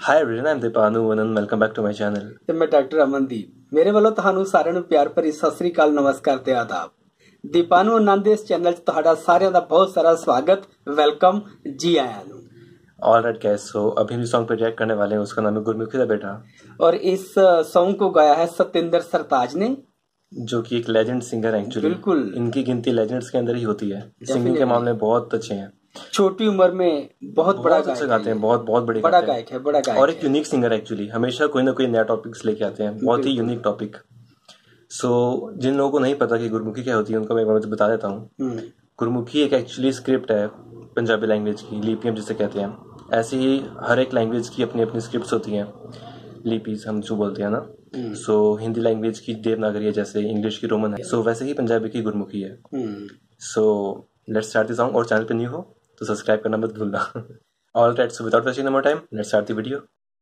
Hi everyone, I am Deepanu Vanan, welcome back to my channel. ਤੇ ਮੈਂ doctor Amandeep. ਮੇਰੇ ਵੱਲੋਂ ਤੁਹਾਨੂੰ ਸਾਰਿਆਂ ਨੂੰ ਪਿਆਰ ਭਰੀ ਸਤਿ ਸ੍ਰੀ ਅਕਾਲ, ਨਮਸਕਾਰ ਤੇ ਆਦਾਬ। ਦੀਪਾਨੂ ਆਨੰਦ ਦੇ ਇਸ ਚੈਨਲ 'ਚ ਤੁਹਾਡਾ ਸਾਰਿਆਂ ਦਾ ਬਹੁਤ ਸਾਰਾ ਸਵਾਗਤ, ਵੈਲਕਮ, जी आया ਨੂੰ। ऑलराइट गाइस, सो अभी भी सॉन्ग पे रिएक्ट करने वाले हैं। उसका नाम है गुरमुखी दा बेटा, और इस सॉन्ग को गाया है सत्येंद्र सरताज ने, जो कि एक लेजेंड सिंगर है। एक्चुअली बिल्कुल इनकी गिनती लेजेंड्स के अंदर ही होती है। सिंगिंग के मामले में बहुत अच्छे हैं। छोटी उम्र में बहुत बड़ा अच्छा गाते हैं, बहुत बड़े बड़ा गायक है, बड़ा गायक और एक यूनिक सिंगर है। एक्चुअली हमेशा कोई ना कोई नया टॉपिक्स लेके आते हैं, बहुत ही यूनिक टॉपिक। सो जिन लोगों को नहीं पता कि गुरमुखी क्या होती है, उनको मैं एक बार बता देता हूँ। गुरमुखी एक एक्चुअली स्क्रिप्ट है पंजाबी लैंग्वेज की, लिपियां जिसे कहते हैं। ऐसे ही हर एक लैंग्वेज की अपनी अपनी स्क्रिप्ट्स होती हैं, लिपीज हम जो बोलते हैं ना। सो हिंदी लैंग्वेज की देवनागरी है, जैसे इंग्लिश की रोमन है। सो वैसे ही पंजाबी की गुरमुखी है। So let's start the song. और चैनल पे न्यू हो तो सब्सक्राइब करना मत भूलना। Alright, so without wasting more time, let's start the video.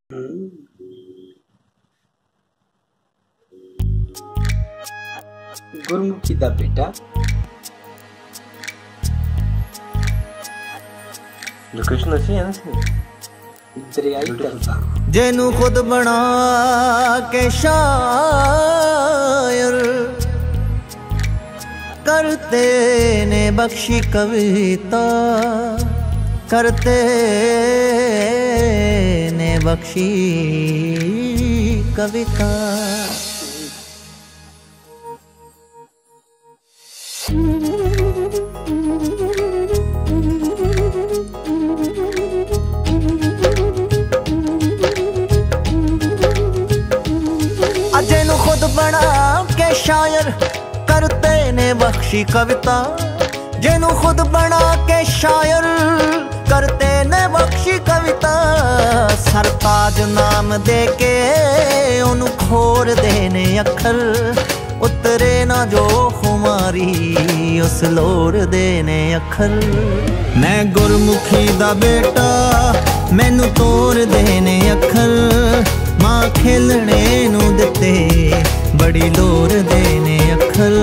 Gurmukhi दा बेटा, लोकेशन अच्छी है ना, दरियाई तरसा। जेनू खुद बना के शायर करते ने बख्शी कविता, करते ने बख्शी कविता। जेनू खुद बना के शायर करते ने बख्शी कविता, जेनू खुद बना के शायर करते ने बख्शी कविता। सरताज नाम दे के ओनू खोर देने अखर, उतरे ना जो खुमारी उस लोर देने अखर। मैं गुरमुखी दा बेटा, मैनू तोर देने अखर। मां खेलने नू दिते बड़ी लोर देने अखर।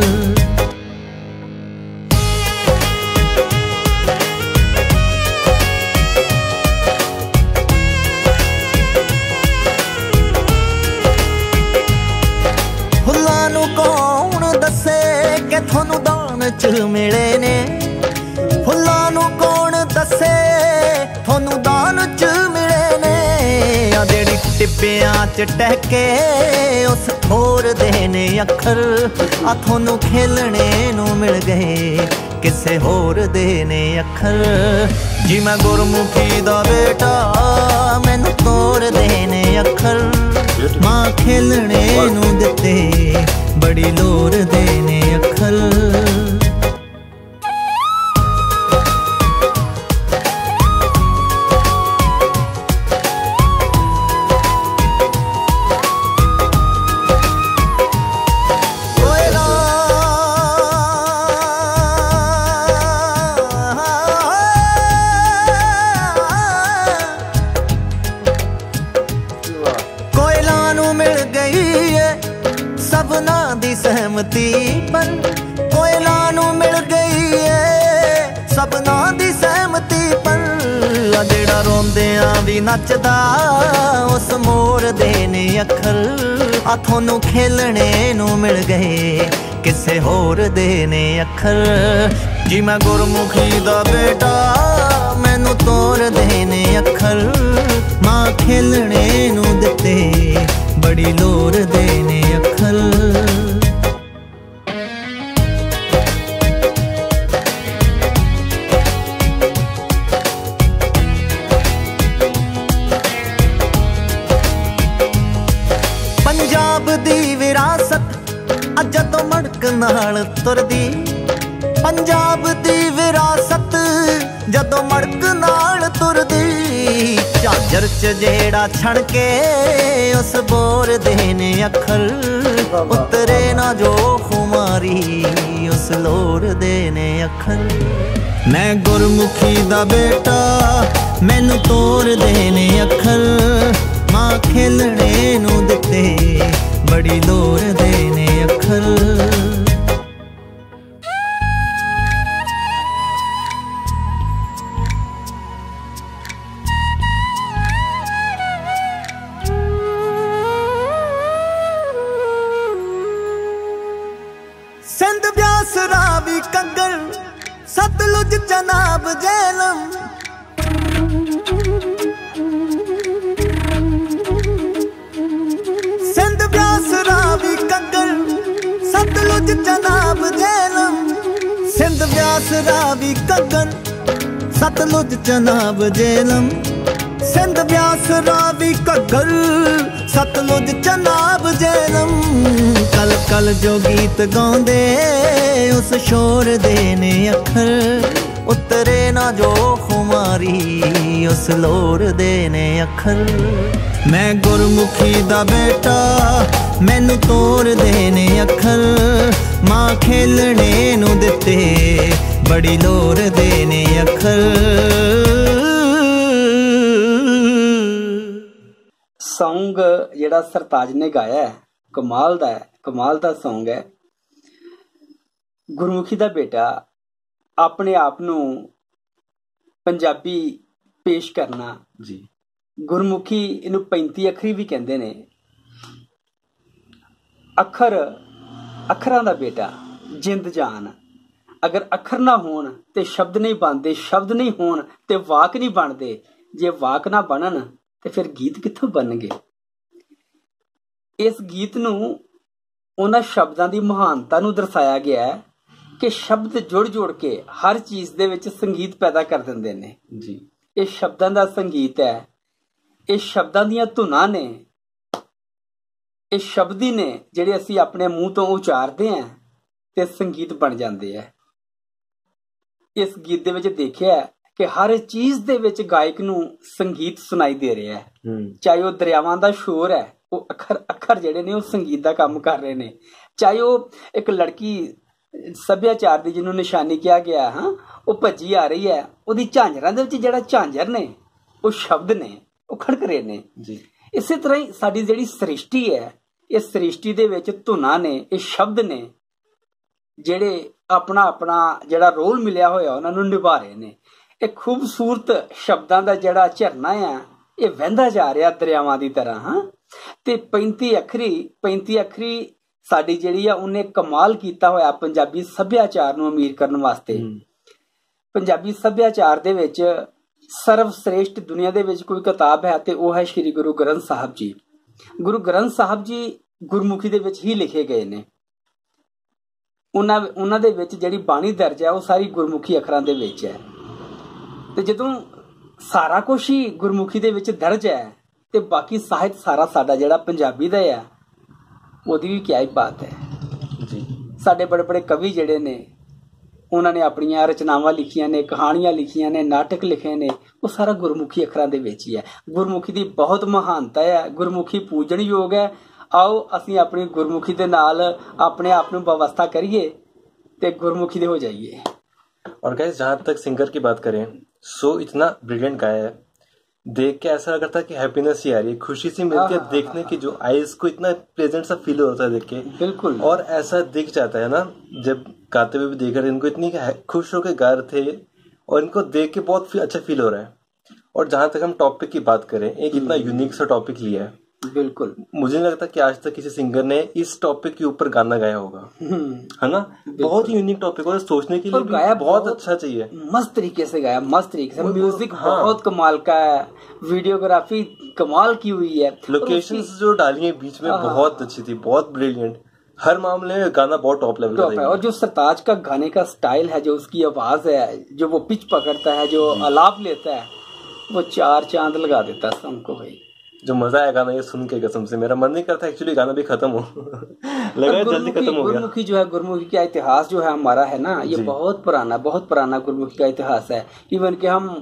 फुल्लां नू कौन दसे कि थोनू दान च मिले ने, फुल्लां नू कौन दसे थोनू दान च मिले ने। आ जेड़ी टिब्बियां च टहके उस थोर देने अखर, आ थोनू खेलने नू मिल गए किसे होर देने अखर। जी मैं गुरमुखी दा बेटा, मैनू तोर देने अखर। मां खेलने नू दिते बड़ी लोर देने अखर। सबना दी सहमति पर कोयला नू मिल गई है, सबना दी सहमति पर। जेड़ा रोंदियां भी नचदा उस मोर देने अखर, आ थोनू खेलने नू मिल गए किसे होर देने अखर। जी मैं गुरमुखी दा बेटा, मैनू तोर देने अखर। मां खेलने नू दिते बड़ी लोर देने अखर। पंजाब दी विरासत अज तो मड़क नाल तुरदी, पंजाब दी विरासत जदों मड़क नाल तुरदी। झांझर च जेड़ा छण के उस बोर देने अखर, उतरे ना जो खुमारी उस लोर देने अखर। मैं गुरमुखी दा बेटा, मैनू तोर देने अखर। मां खेलने नू दिते बड़ी लोर देने अखर। सतलुज चनाब झेलम सिंध ब्यास रावी घग्गर सतलुज चनाब झेलम सिंध ब्यास रावी घग्गर सतलुज चनाब झेलम सिंध ब्यास रावी घग्गर सतलुज चनाब झेलम कल कल जो गीत गाउंदे उस शोर दे ने अखर उतरे ना जो खुमारी उस लोर दे ने अखर मैं गुरमुखी दा बेटा मैनू तोड़ दे ने अखर मां खेलने नू दिते बड़ी लोर दे ने अखर। सॉन्ग जिहड़ा सरताज ने गाया है कमाल दा सॉन्ग है। गुरमुखी दा बेटा अपने आप नू पंजाबी पेश करना जी। गुरमुखी इनू 35 अखरी भी कहंदे ने। अखरां दा बेटा जिंद जान अगर अखर ना होण ते शब्द नहीं बनदे शब्द नहीं होण ते वाक नहीं बनदे जे वाक ना बनन ते फिर गीत कित्थों बनणगे। इस गीत नू उन्हां शब्दां दी महानता नू दर्शाया गया है कि शब्द जुड़ जुड़ के हर चीज दे विच संगीत पैदा कर दिंदे ने जी। ये शब्दां दा संगीत है, ये शब्दां दियां धुनां ने, ये शब्द ही ने जिहड़े असीं अपने मूँह तो उचारदे हैं ते संगीत बन जांदे है। इस गीत दे विच देखिआ कि हर चीज दे विच गायक नू संगीत सुनाई दे रहा है, चाहे वह दरियावां दा शोर है वो अखर जिहड़े ने वो संगीत दा काम कर रहे ने, चाहे वो एक लड़की सभ्याचार दी जिन्होंने निशानी किया गया हाँ वो भज्जी आ रही है उहदी झांजरां दे विच जिहड़ा झांजर ने वो शब्द ने वो खड़क रहे ने जी। इसे तरह ही साडी जिहड़ी सृष्टि है इस सृष्टि दे विच धुनां ने ये शब्द ने जिहड़े अपना अपना जिहड़ा रोल मिलिया होया उन्हां नूं निभा रहे ने। एक खूबसूरत शब्दां दा जिहड़ा झरना है ये वहिंदा जा रहा दरियावां दी तरह हाँ ते 35 अखरी साडी जिहड़ी आ उन्हें कमाल कीता होया पंजाबी सभ्याचार नूं अमीर करन वास्ते। पंजाबी सभ्याचार दे विच सर्वश्रेष्ठ दुनिया दे विच कोई किताब है ते वो है श्री गुरु ग्रंथ साहब जी। गुरु ग्रंथ साहब जी गुरमुखी दे विच ही लिखे गए ने। उन्हां दे विच जिहड़ी बाणी दर्ज है वो सारी गुरमुखी अखरां दे विच है ते जदों सारा कुछ ही गुरमुखी दे विच दर्ज है ते बाकी साहित्य सारा साडा जिहड़ा पंजाबी दा है ओहदी भी क्या ही बात है जी। साडे बड़े बड़े कवि जिहड़े ने उन्होंने अपनियां रचनावां लिखियां ने, कहानियां लिखियां ने, नाटक लिखे ने, वो सारा गुरमुखी अखरां दे विच ही है। गुरमुखी दी बहुत महानता है, गुरमुखी पूजन योग है। आओ असीं अपनी गुरमुखी दे नाल अपने आप नूं व्यवस्था करिए ते गुरमुखी दे हो जाइए। और गाइस जहां तक सिंगर की बात करें सो इतना ब्रिलियंट गाया है, देख के ऐसा लगता है कि हैप्पीनेस ही आ रही है, खुशी सी मिलती है देखने की, जो आईज को इतना प्लेजेंट सा फील होता है देख के बिल्कुल। और ऐसा दिख जाता है ना जब गाते हुए भी देख रहे इनको इतनी खुश होकर गा रहे थे और इनको देख के बहुत अच्छा फील हो रहा है। और जहां तक हम टॉपिक की बात करें एक इतना यूनिक सा टॉपिक लिया है, बिल्कुल मुझे नहीं लगता कि आज तक किसी सिंगर ने इस टॉपिक के ऊपर गाना गाया होगा, है ना। बहुत ही यूनिक टॉपिक और सोचने के लिए गाया बहुत अच्छा चाहिए। मस्त तरीके से गाया, मस्त तरीके से, म्यूजिक बहुत कमाल का है, वीडियोग्राफी कमाल की हुई है, लोकेशंस जो डाली है बीच में बहुत अच्छी थी, बहुत ब्रिलियंट, हर मामले में गाना बहुत टॉप लेवल का है। और जो सरताज का गाने का स्टाइल है, जो उसकी आवाज है, जो वो पिच पकड़ता है, जो आलाप लेता है, वो चार चांद लगा देता है सॉन्ग को भाई। जो मजा आया गाना ये सुन के कसम से मेरा मन नहीं करता एक्चुअली गाना भी खत्म हो लगा जल्दी खत्म हो गया। गुरमुखी जो है, गुरमुखी का इतिहास जो है हमारा है ना, ये बहुत पुराना गुरमुखी का इतिहास है। इवन कि हम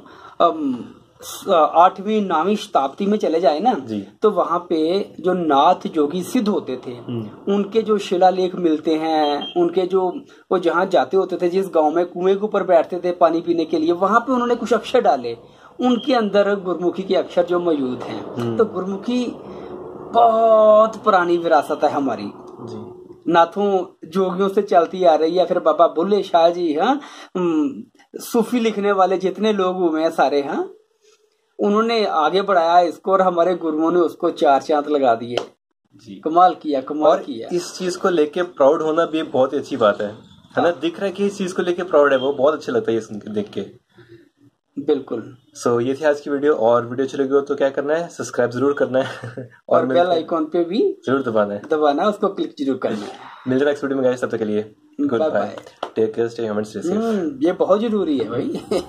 8वीं 9वीं शताब्दी में चले जाए ना तो वहाँ पे जो नाथ जोगी सिद्ध होते थे उनके जो शिलालेख मिलते हैं, उनके जो वो जहाँ जाते होते थे, जिस गांव में कुएं के ऊपर बैठते थे पानी पीने के लिए, वहां पे उन्होंने कुछ अक्षर डाले, उनके अंदर गुरमुखी के अक्षर जो मौजूद हैं। तो गुरमुखी बहुत पुरानी विरासत है हमारी जी। नाथों जोगियों से चलती आ रही है। फिर बाबा बुल्ले शाह जी, हाँ, सूफी लिखने वाले जितने लोग हुए हैं सारे, हाँ, उन्होंने आगे बढ़ाया इसको और हमारे गुरुओं ने उसको चार चांद लगा दिए जी। कमाल किया, कमाल किया। इस चीज को लेके प्राउड होना भी बहुत अच्छी बात है है ना, दिख रहा है कि इस चीज को लेके प्राउड है, वो बहुत अच्छा लगता है ये सुन के, देख के। बिल्कुल। सो ये थी आज की वीडियो, और वीडियो अच्छी लगी हो तो क्या करना है, सब्सक्राइब जरूर करना है और बेल आइकॉन पे भी जरूर दबाना है, उसको क्लिक जरूर करना है। मिलते हैं नेक्स्ट वीडियो में गाइस, तब तक के लिए good bye, take care, stay home and stay safe. ये बहुत जरूरी है भाई।